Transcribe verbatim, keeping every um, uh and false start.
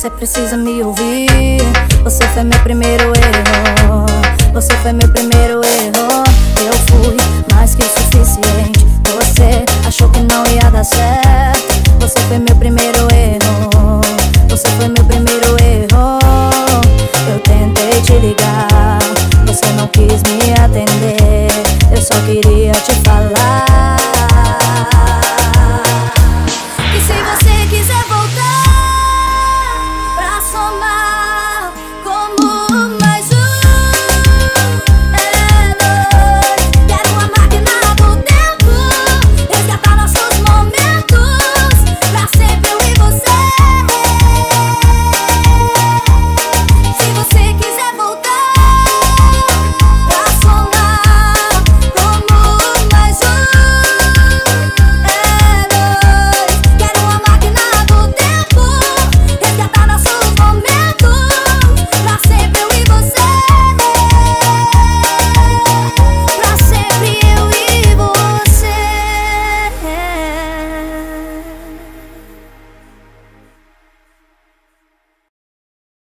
Você precisa me ouvir. Você foi meu primeiro erro. Você foi meu primeiro erro. Eu fui mais que o suficiente. Você achou que não ia dar certo. Você foi meu primeiro erro.